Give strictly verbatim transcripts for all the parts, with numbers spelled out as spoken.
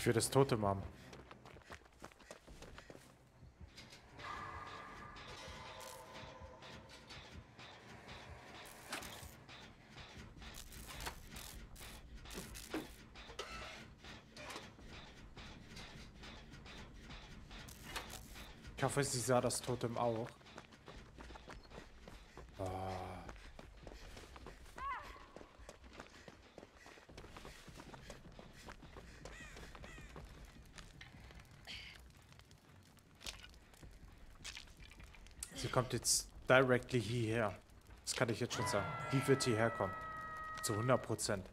Ich will das Totem haben. Ich hoffe, sie sah das Totem auch. Oh. Sie kommt jetzt directly hierher. Das kann ich jetzt schon sagen. Die wird hierher kommen. Zu hundert Prozent.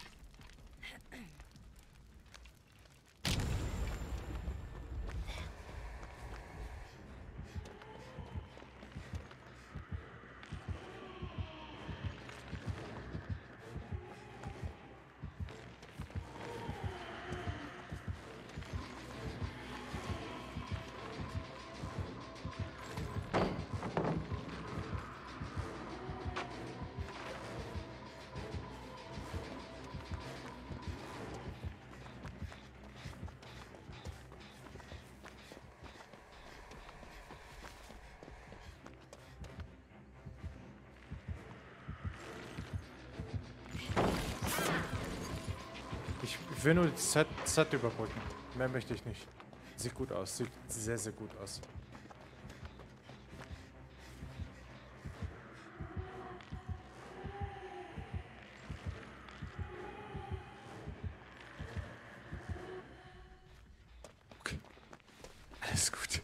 Ich will nur die Zeit, Zeit überbrücken. Mehr möchte ich nicht. Sieht gut aus. Sieht sehr, sehr gut aus. Okay. Alles gut.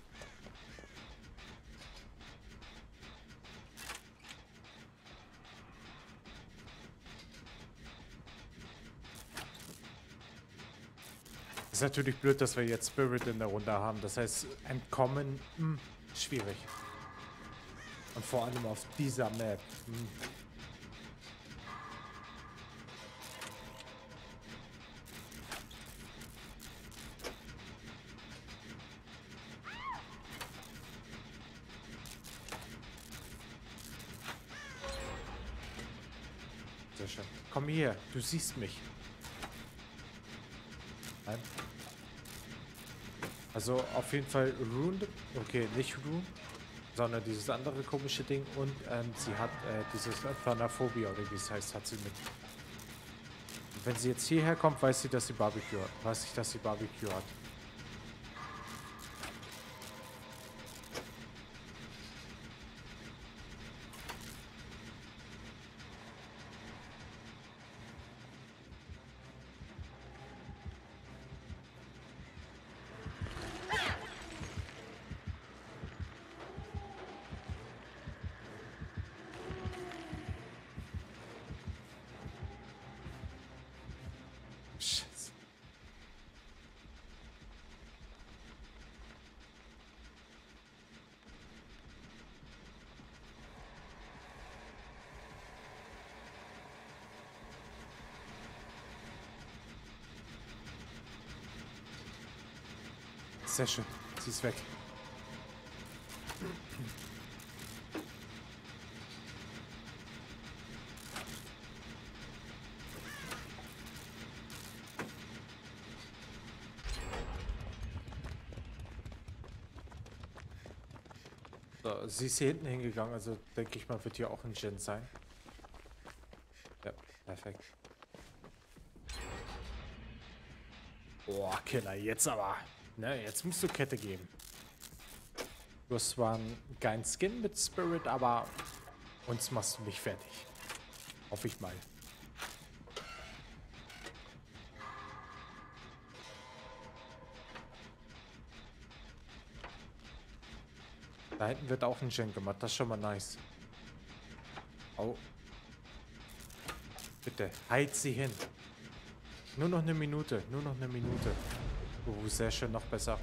Ist natürlich blöd, dass wir jetzt Spirit in der Runde haben. Das heißt, entkommen, mh, schwierig. Und vor allem auf dieser Map. Mh. Sehr schön. Komm hier, du siehst mich. Nein. Also auf jeden Fall Rune, okay, nicht Rune, sondern dieses andere komische Ding und ähm, sie hat äh, dieses Thanaphobia oder wie es heißt, hat sie mit. Und wenn sie jetzt hierher kommt, weiß sie, dass sie Barbecue hat. Weiß ich, dass sie Barbecue hat. Sehr schön. Sie ist weg. So, sie ist hier hinten hingegangen, also denke ich mal, wird hier auch ein Gen sein. Ja, perfekt. Boah, Killer, jetzt aber. Ne, jetzt musst du Kette geben. Du hast zwar einen geilen Skin mit Spirit, aber uns machst du nicht fertig. Hoffe ich mal. Da hinten wird auch ein Gen gemacht, das ist schon mal nice. Oh. Bitte, halt sie hin. Nur noch eine Minute, nur noch eine Minute. Oh, sehr schön, noch besser.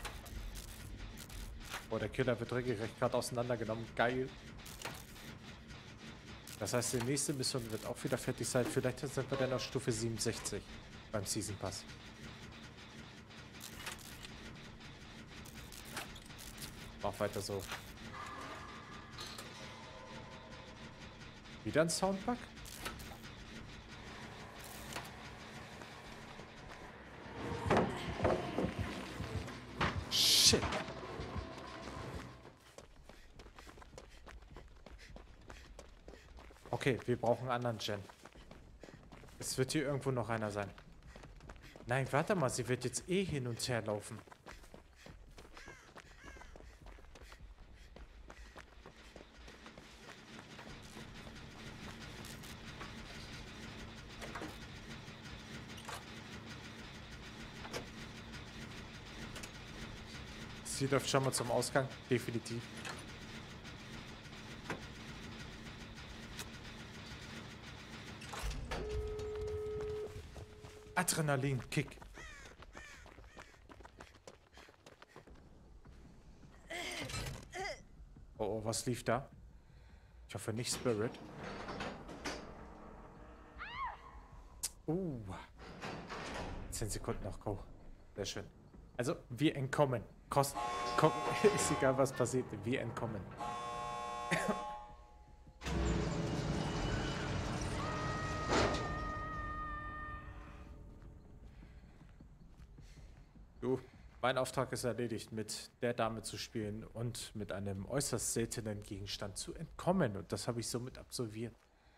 Oh, der Killer wird regelrecht gerade auseinandergenommen. Geil. Das heißt, die nächste Mission wird auch wieder fertig sein. Vielleicht sind wir dann auf Stufe siebenundsechzig beim Season Pass. Mach weiter so. Wieder ein Soundbug? Okay, wir brauchen einen anderen Gen. Es wird hier irgendwo noch einer sein. Nein, warte mal, sie wird jetzt eh hin und her laufen. Sie läuft schon mal zum Ausgang. Definitiv. Adrenalin-Kick. Oh, oh, was lief da? Ich hoffe nicht Spirit. Uh. zehn Sekunden noch, go. Sehr schön. Also, wir entkommen. Kost komm, ist egal, was passiert. Wir entkommen. Du, mein Auftrag ist erledigt, mit der Dame zu spielen und mit einem äußerst seltenen Gegenstand zu entkommen. Und das habe ich somit absolviert.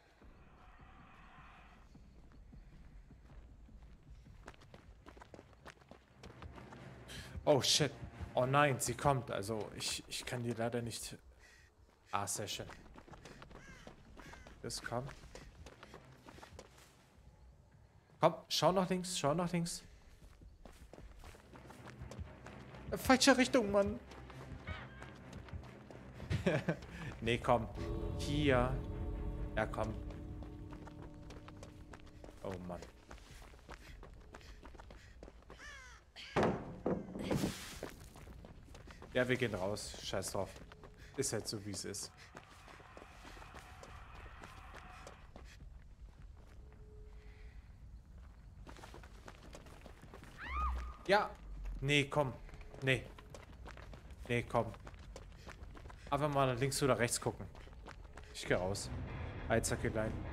Oh shit. Oh nein, sie kommt. Also ich, ich kann die leider nicht... Ah, Session. Das kommt. Komm, schau nach links, schau nach links. Falsche Richtung, Mann. Nee, komm. Hier. Ja, komm. Oh, Mann. Ja, wir gehen raus. Scheiß drauf. Ist halt so, wie es ist. Ja. Nee, komm. Nee. Nee, komm. Einfach mal links oder rechts gucken. Ich gehe raus. Eizackelein.